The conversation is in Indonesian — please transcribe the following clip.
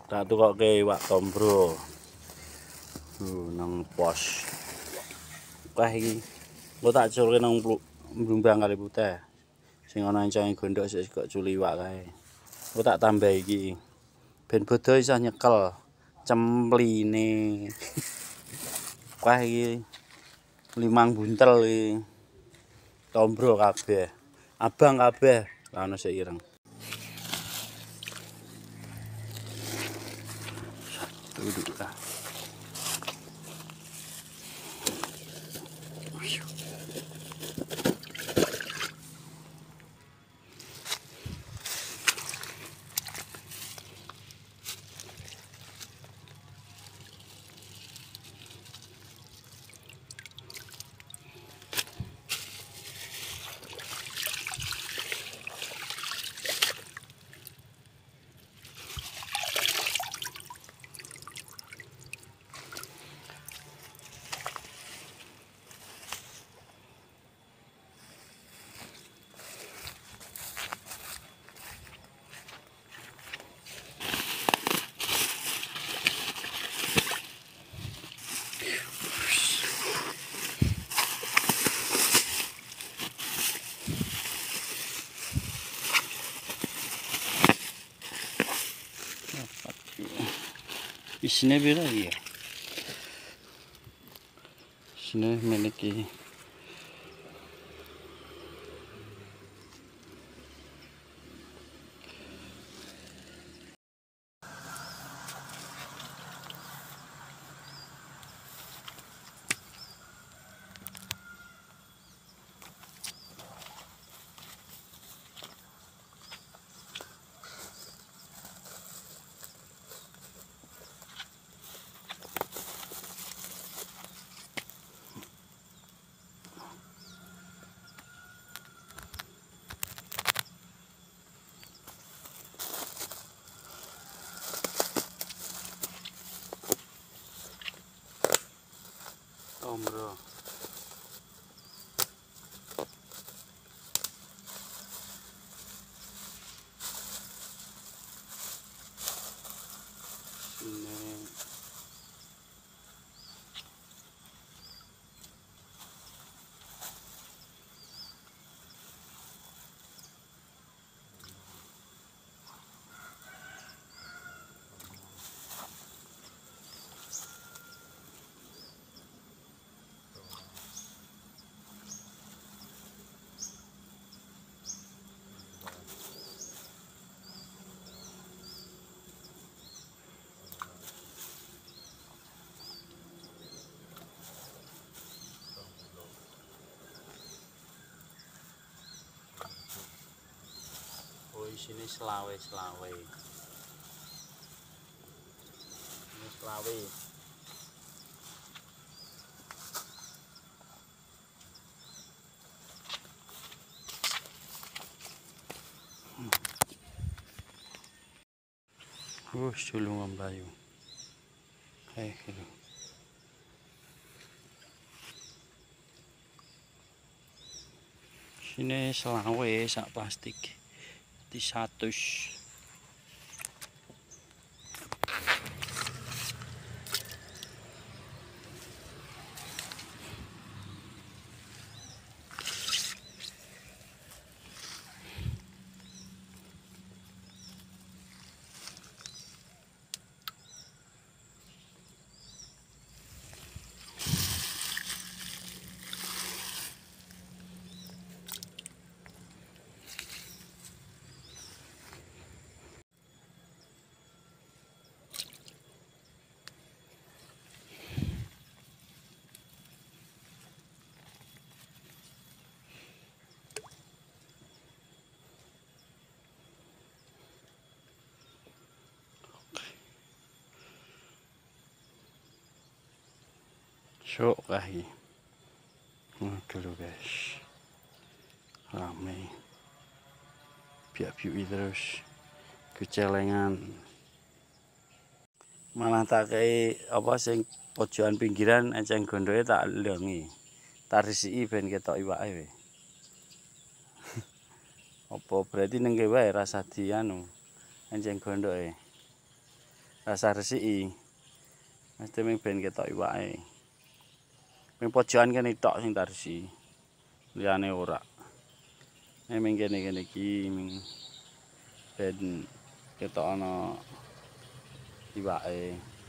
Tak tukokke iwak tombro. Nang pos. Wah iki. Engko tak culke nang Blumbang Kali Putih. Sing ana encange gondok sik kok culi iwak kae. Engko tak tambah iki. Ben bodo iso nyekel cempline. Wah iki limang buntel iki. Tombro kabeh. Abang kabeh. Lah ono sik ireng. Duduk lah. Isine pira iki ya? Isine meniki. Tombro. Ini isine selawe. Ini selawe. Sulung mbayu. Gitu. Sini selawe sak plastik. Di 100. Sok kahi. Dulu guys. Ramai. Biak-biuk terus. Kecelengan. Malah tak kei apa sing pojokan pinggiran enceng gondoke tak lengi. Tak risiki ben ketok iwake we. Apa berarti nengke wae rasa dianu enceng gondoke. Rasa resiki. Mesti ming ben ketok iwake. Ming pojokan kene tok sing tak resiki. Liyane ora. Ming kene iki ben ketok ana iwake.